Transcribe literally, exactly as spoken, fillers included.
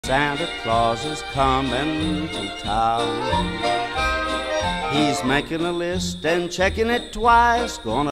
Santa Claus is coming to town. He's making a list and checking it twice, gonna